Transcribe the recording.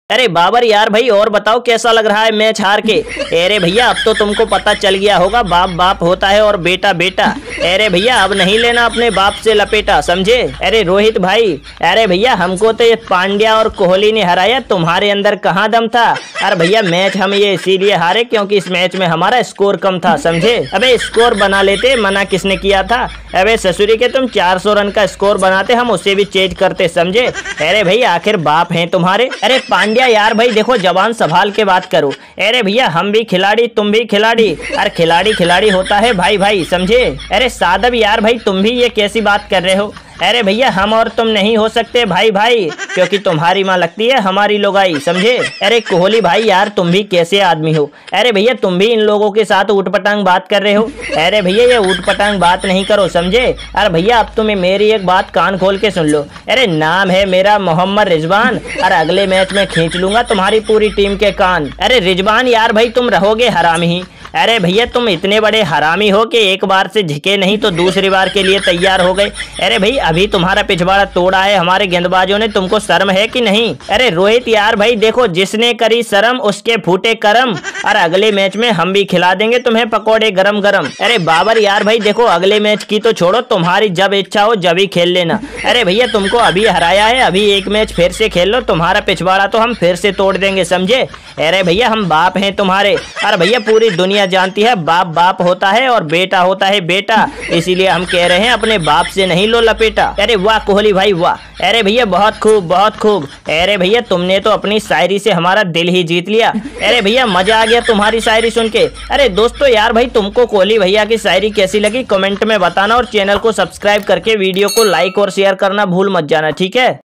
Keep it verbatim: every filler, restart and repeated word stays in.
अरे बाबर यार भाई, और बताओ कैसा लग रहा है मैच हार के। अरे भैया अब तो तुमको पता चल गया होगा बाप बाप होता है और बेटा बेटा। अरे भैया अब नहीं लेना अपने बाप से लपेटा, समझे। अरे रोहित भाई, अरे भैया हमको तो ये पांड्या और कोहली ने हराया, तुम्हारे अंदर कहाँ दम था। अरे भैया मैच हम ये इसीलिए हारे क्योंकि इस मैच में हमारा स्कोर कम था, समझे। अबे स्कोर बना लेते, मना किसने किया था। अबे ससुरी के तुम चार सौ रन का स्कोर बनाते, हम उससे भी चेंज करते, समझे। अरे भाई आखिर बाप हैं तुम्हारे। अरे पांड्या यार भाई देखो, जबान संभाल के बात करो। अरे भैया हम भी खिलाड़ी तुम भी खिलाड़ी, अरे खिलाड़ी खिलाड़ी होता है भाई भाई, समझे। अरे सादब यार भाई, तुम भी ये कैसी बात कर रहे हो। अरे भैया हम और तुम नहीं हो सकते भाई भाई, क्योंकि तुम्हारी माँ लगती है हमारी लोगाई, समझे। अरे कोहली भाई यार तुम भी कैसे आदमी हो। अरे भैया तुम भी इन लोगों के साथ उठपटांग बात कर रहे हो। अरे भैया ये उठपटांग बात नहीं करो, समझे। अरे भैया अब तुम्हें मेरी एक बात कान खोल के सुन लो। अरे नाम है मेरा मोहम्मद रिजवान, और अगले मैच में खींच लूंगा तुम्हारी पूरी टीम के कान। अरे रिजवान यार भाई तुम रहोगे हरामी ही। अरे भैया तुम इतने बड़े हरामी हो कि एक बार से झिके नहीं तो दूसरी बार के लिए तैयार हो गए। अरे भाई अभी तुम्हारा पिछवाड़ा तोड़ा है हमारे गेंदबाजों ने, तुमको शर्म है कि नहीं। अरे रोहित यार भाई देखो, जिसने करी शर्म उसके फूटे करम, और अगले मैच में हम भी खिला देंगे तुम्हें पकौड़े गरम गरम। अरे बाबर यार भाई देखो, अगले मैच की तो छोड़ो, तुम्हारी जब इच्छा हो जब ही खेल लेना। अरे भैया तुमको अभी हराया है, अभी एक मैच फिर से खेल लो, तुम्हारा पिछवाड़ा तो हम फिर से तोड़ देंगे, समझे। अरे भैया हम बाप हैं तुम्हारे। अरे भैया पूरी दुनिया जानती है बाप बाप होता है और बेटा होता है बेटा, इसीलिए हम कह रहे हैं अपने बाप से नहीं लो लपेटा। अरे वाह कोहली भाई वाह। अरे भैया बहुत खूब बहुत खूब। अरे भैया तुमने तो अपनी शायरी से हमारा दिल ही जीत लिया। अरे भैया मजा आ गया तुम्हारी शायरी सुन के। अरे दोस्तों यार भाई तुमको कोहली भैया की शायरी कैसी लगी कमेंट में बताना, और चैनल को सब्सक्राइब करके वीडियो को लाइक और शेयर करना भूल मत जाना, ठीक है।